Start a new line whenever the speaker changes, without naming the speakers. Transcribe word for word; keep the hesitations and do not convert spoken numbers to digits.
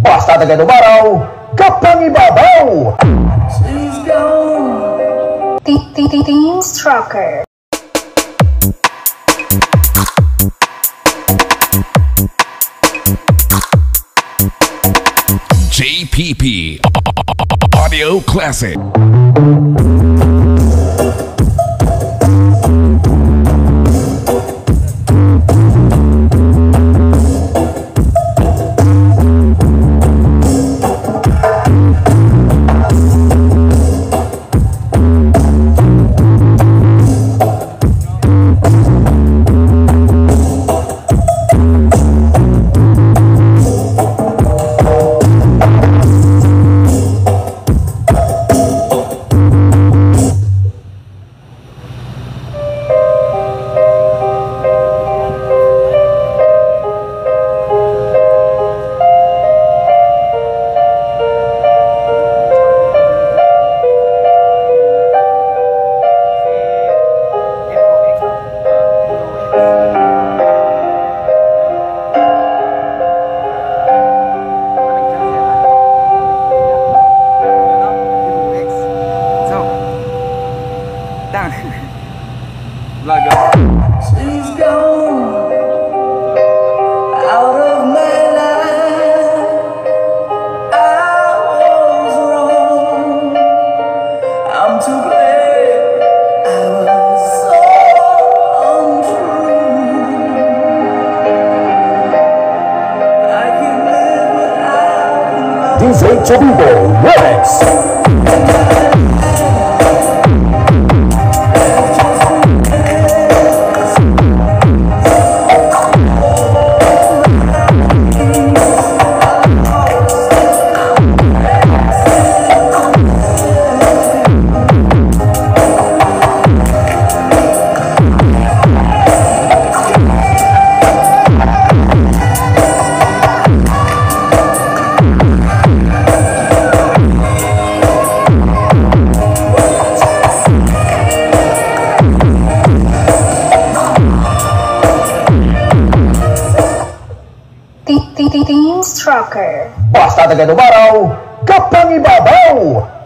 Basta taga dumaraw, kapangibabaw!
She's gone.
Team Stroker.
J P P Audio Classic.
She's gone out of my life. I was wrong. I'm too glad I was so untrue. I can live without
D J J P P Remix.
Team Stroker.
Basta taga dumaraw, kapangibabaw!